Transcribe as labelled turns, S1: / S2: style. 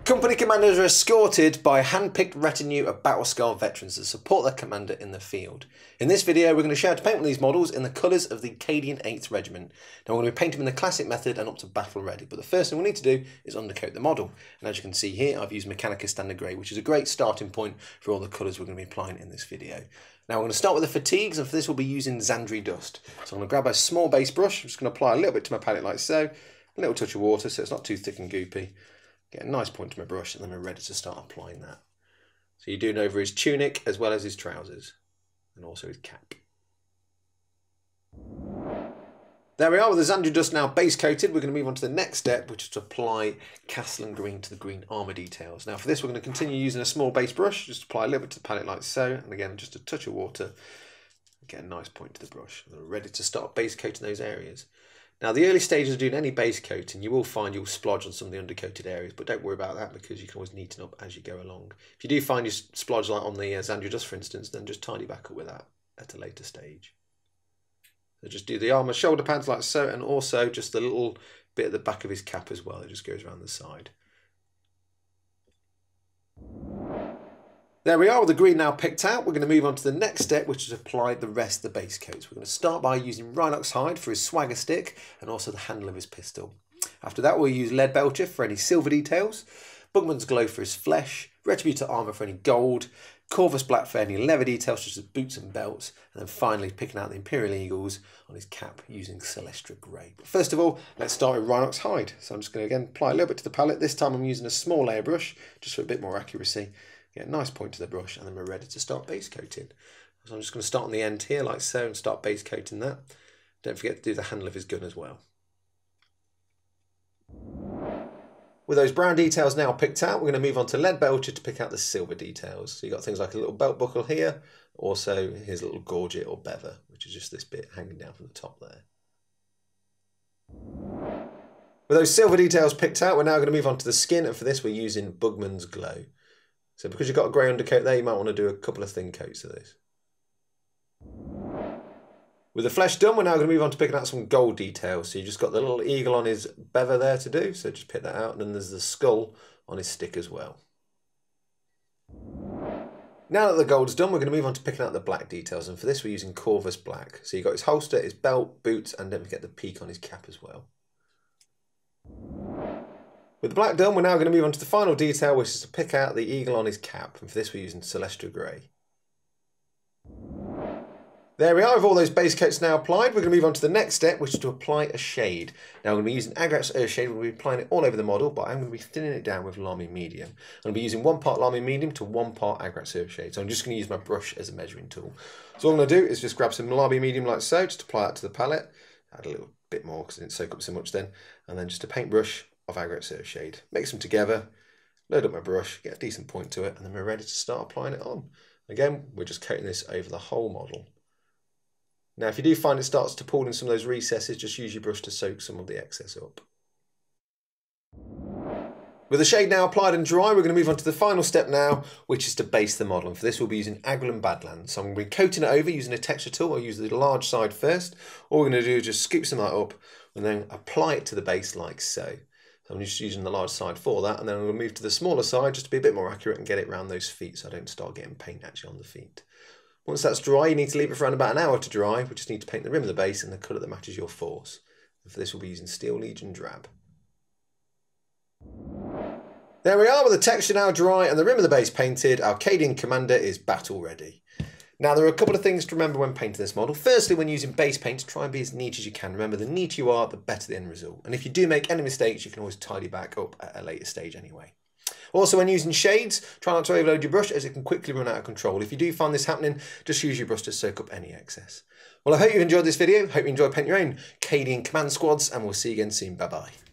S1: Company commanders are escorted by a hand-picked retinue of battle-scarred veterans to support their commander in the field. In this video, we're going to show how to paint one of these models in the colours of the Cadian 8th Regiment. Now, we're going to paint them in the classic method and up to battle ready, but the first thing we need to do is undercoat the model. And as you can see here, I've used Mechanica Standard Grey, which is a great starting point for all the colours we're going to be applying in this video. Now, we're going to start with the fatigues, and for this we'll be using Zandri Dust. So I'm going to grab a small base brush, I'm just going to apply a little bit to my palette like so, a little touch of water so it's not too thick and goopy. Get a nice point to my brush and then we're ready to start applying that. So you're doing over his tunic as well as his trousers and also his cap. There we are with the Zandri Dust now base coated. We're going to move on to the next step, which is to apply Castellan Green to the green armour details. Now for this we're going to continue using a small base brush, just apply a little bit to the palette like so, and again just a touch of water. Get a nice point to the brush and we're ready to start base coating those areas. Now the early stages of doing any base coating, you will find you'll splodge on some of the undercoated areas, but don't worry about that because you can always neaten up as you go along. If you do find you splodge like on the Zandri Dust for instance, then just tidy back up with that at a later stage. So just do the armour shoulder pads like so, and also just the little bit at the back of his cap as well, it just goes around the side. There we are with the green now picked out. We're going to move on to the next step, which is apply the rest of the base coats. We're going to start by using Rhinox hide for his swagger stick and also the handle of his pistol. After that we'll use lead belcher for any silver details, Bugman's glow for his flesh, Retributor armour for any gold, Corvus black for any leather details such as boots and belts, and then finally picking out the Imperial Eagles on his cap using Celestra grey. But first of all, let's start with Rhinox hide. So I'm just going to again apply a little bit to the palette. This time I'm using a small layer brush just for a bit more accuracy. Get a nice point to the brush and then we're ready to start base coating. So I'm just going to start on the end here like so and start base coating that. Don't forget to do the handle of his gun as well. With those brown details now picked out, we're going to move on to lead belcher to pick out the silver details. So you've got things like a little belt buckle here, also his little gorget or bever, which is just this bit hanging down from the top there. With those silver details picked out, we're now going to move on to the skin, and for this we're using Bugman's glow. So because you've got a grey undercoat there, you might want to do a couple of thin coats of this. With the flesh done, we're now going to move on to picking out some gold details. So you've just got the little eagle on his bever there to do, so just pick that out, and then there's the skull on his stick as well. Now that the gold's done, we're going to move on to picking out the black details, and for this we're using Corvus black. So you've got his holster, his belt, boots, and don't forget the peak on his cap as well. With the black done, we're now going to move on to the final detail, which is to pick out the eagle on his cap, and for this we're using Celestra grey. There we are, with all those base coats now applied, we're going to move on to the next step, which is to apply a shade. Now I'm going to be using Agrax Earth Shade, we're going to be applying it all over the model, but I'm going to be thinning it down with Lamy Medium. I'm going to be using 1 part Lamy Medium to 1 part Agrax Earth Shade, so I'm just going to use my brush as a measuring tool. So all I'm going to do is just grab some Lamy Medium like so, just apply that to the palette, add a little bit more because it didn't soak up so much then, and then just a paintbrush of Agrax Earth Shade. Mix them together, load up my brush, get a decent point to it, and then we're ready to start applying it on. Again, we're just coating this over the whole model. Now if you do find it starts to pull in some of those recesses, just use your brush to soak some of the excess up. With the shade now applied and dry, we're going to move on to the final step now, which is to base the model. And for this we'll be using Aglan Badlands. So I'm going to be coating it over using a texture tool. I'll use the large side first. All we're going to do is just scoop some of that up and then apply it to the base like so. I'm just using the large side for that, and then I'm going to move to the smaller side just to be a bit more accurate and get it around those feet so I don't start getting paint actually on the feet. Once that's dry, you need to leave it for around about an hour to dry. We just need to paint the rim of the base and the colour that matches your force. And for this we'll be using Steel Legion Drab. There we are with the texture now dry and the rim of the base painted. Our Cadian commander is battle ready. Now there are a couple of things to remember when painting this model. Firstly, when using base paint, try and be as neat as you can. Remember, the neater you are, the better the end result. And if you do make any mistakes, you can always tidy back up at a later stage anyway. Also, when using shades, try not to overload your brush as it can quickly run out of control. If you do find this happening, just use your brush to soak up any excess. Well, I hope you enjoyed this video. Hope you enjoyed painting your own Cadian command squads, and we'll see you again soon. Bye-bye.